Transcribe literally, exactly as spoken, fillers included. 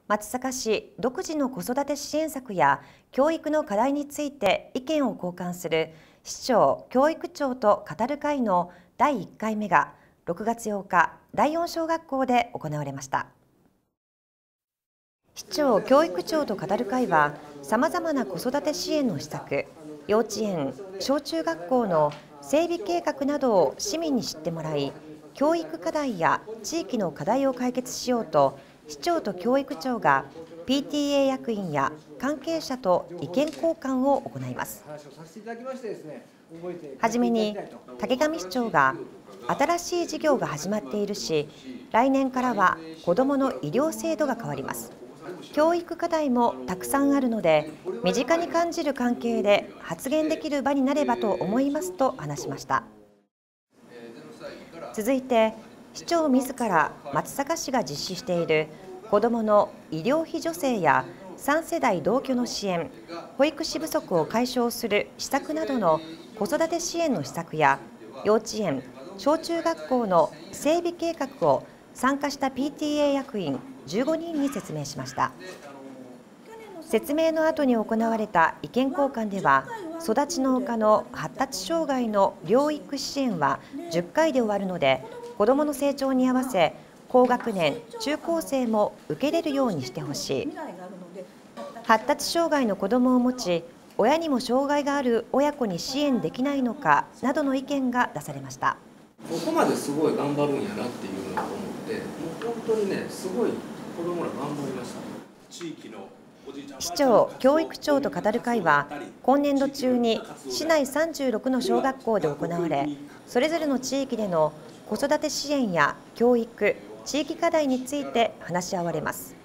松阪市独自の子育て支援策や教育の課題について意見を交換する市長・教育長と語る会のだいいっかいめがろくがつようか、だいよん小学校で行われました。市長・教育長と語る会は、さまざまな子育て支援の施策、幼稚園・小中学校の整備計画などを市民に知ってもらい、教育課題や地域の課題を解決しようと、市長と教育長が ピーティーエー 役員や関係者と意見交換を行います。はじめに竹上市長が、新しい事業が始まっているし、来年からは子どもの医療制度が変わります。教育課題もたくさんあるので、身近に感じる関係で発言できる場になればと思いますと話しました。続いて、市長自ら松阪市が実施している子どもの医療費助成やさん世代同居の支援、保育士不足を解消する施策などの子育て支援の施策や、幼稚園・小中学校の整備計画を参加した ピーティーエー 役員じゅうごにんに説明しました。説明の後に行われた意見交換では、育ちの丘の発達障害の療育支援はじゅっかいで終わるので、子どもの成長に合わせ、高学年、中高生も受け入れるようにしてほしい。発達障害の子どもを持ち、親にも障害がある親子に支援できないのかなどの意見が出されました。 ここまですごい頑張るんやなっていうのを思って、もう本当にね、すごい子どもら頑張りました。地域の市長・教育長と語る会は、今年度中に市内さんじゅうろくの小学校で行われ、それぞれの地域での子育て支援や教育、地域課題について話し合われます。